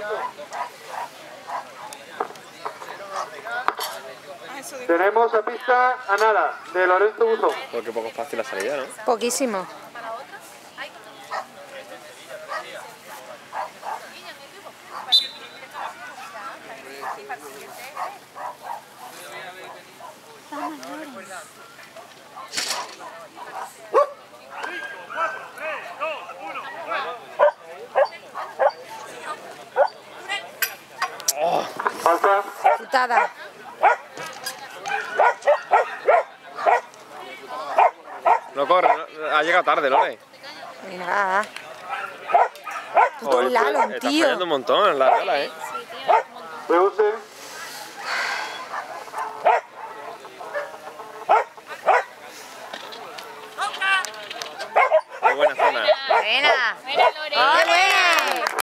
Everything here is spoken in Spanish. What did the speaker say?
Tenemos a pista a nada, de Lorenzo Buso. Porque poco fácil la salida, ¿no? Poquísimo. Falta. Putada. No corre, no, ha llegado tarde, Lore. Venga. Puto Joder, Lalon, está tío. fallando un montón en la viola, ¿eh? Reuse. Qué buena zona. Buena. Buena, Lore. ¡Qué buena!